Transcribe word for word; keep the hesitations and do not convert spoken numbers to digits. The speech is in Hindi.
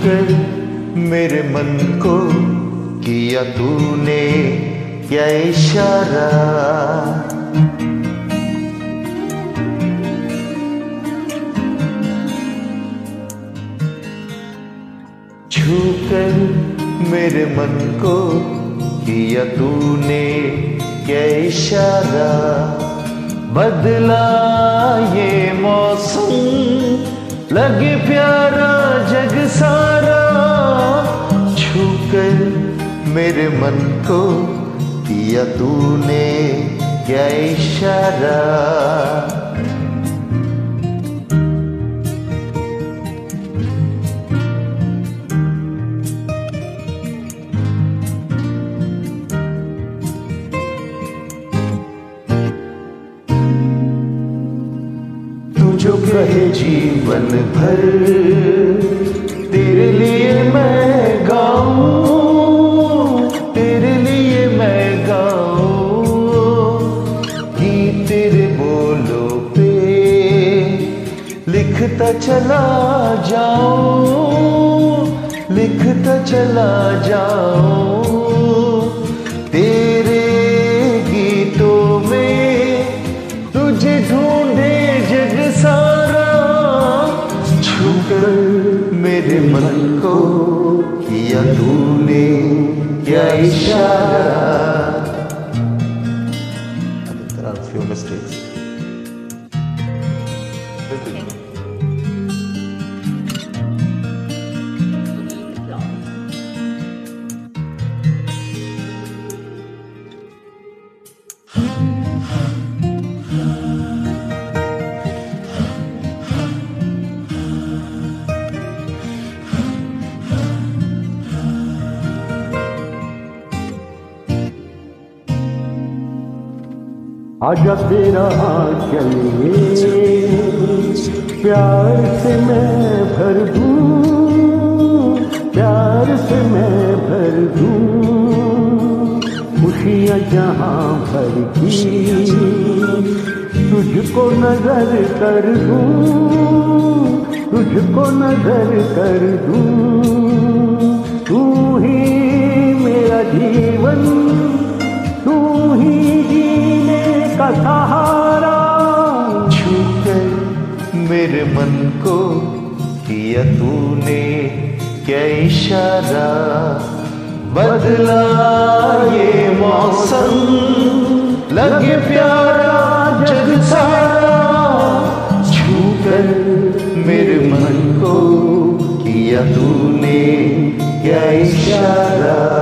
छूकर मेरे मन को किया तूने क्या इशारा। छूकर मेरे मन को किया तूने क्या इशारा। बदला ये मौसम लगे प्यारा जग सारा। छूकर मेरे मन को किया तूने क्या इशारा। जो कहे जीवन भर तेरे लिए मैं गाऊं, तेरे लिए मैं गाऊं। कि तेरे बोलों पे लिखता चला जाऊं, लिखता चला जाऊं। तेरे गीतों में तुझे ढूंढे जग सारा। छूकर मेरे मन को किया तूने क्या इशारा। There are a few mistakes. आजा तेरा चलिए प्यार से मैं भर दूं, प्यार से मैं भर दूं। खुशियाँ जहाँ भर की तुझको नजर कर दूं, तुझको नजर कर दूं। तू ही मेरा जीवन, तू ही जीने का सहारा। छूकर मेरे मन को किया तूने क्या इशारा। बदला ये मौसम लगे प्यारा जग सारा। छूकर मेरे मन को किया तूने क्या इशारा।